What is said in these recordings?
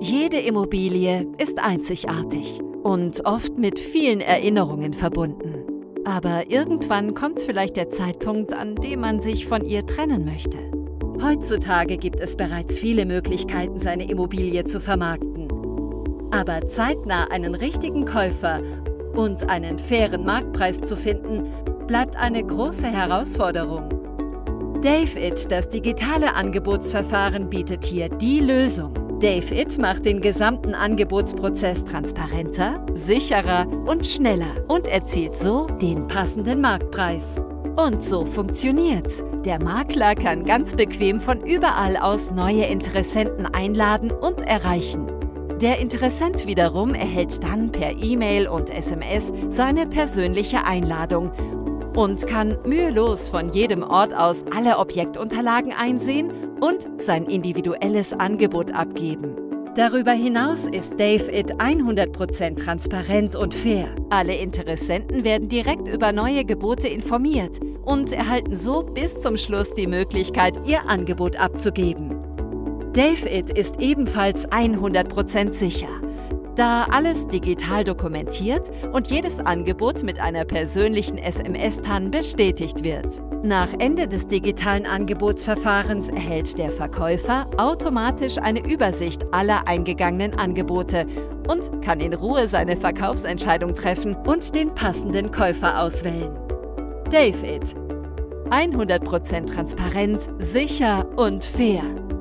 Jede Immobilie ist einzigartig und oft mit vielen Erinnerungen verbunden. Aber irgendwann kommt vielleicht der Zeitpunkt, an dem man sich von ihr trennen möchte. Heutzutage gibt es bereits viele Möglichkeiten, seine Immobilie zu vermarkten. Aber zeitnah einen richtigen Käufer und einen fairen Marktpreis zu finden, bleibt eine große Herausforderung. Dave-It, das digitale Angebotsverfahren, bietet hier die Lösung. Dave-It macht den gesamten Angebotsprozess transparenter, sicherer und schneller und erzielt so den passenden Marktpreis. Und so funktioniert's. Der Makler kann ganz bequem von überall aus neue Interessenten einladen und erreichen. Der Interessent wiederum erhält dann per E-Mail und SMS seine persönliche Einladung und kann mühelos von jedem Ort aus alle Objektunterlagen einsehen und sein individuelles Angebot abgeben. Darüber hinaus ist Dave-It 100% transparent und fair. Alle Interessenten werden direkt über neue Gebote informiert und erhalten so bis zum Schluss die Möglichkeit, ihr Angebot abzugeben. Dave-It ist ebenfalls 100% sicher, da alles digital dokumentiert und jedes Angebot mit einer persönlichen SMS-TAN bestätigt wird. Nach Ende des digitalen Angebotsverfahrens erhält der Verkäufer automatisch eine Übersicht aller eingegangenen Angebote und kann in Ruhe seine Verkaufsentscheidung treffen und den passenden Käufer auswählen. Dave-It. 100% transparent, sicher und fair.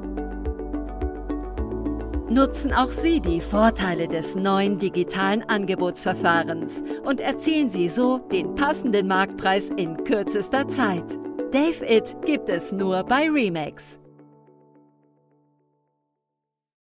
Nutzen auch Sie die Vorteile des neuen digitalen Angebotsverfahrens und erzielen Sie so den passenden Marktpreis in kürzester Zeit. Dave-It gibt es nur bei RE/MAX.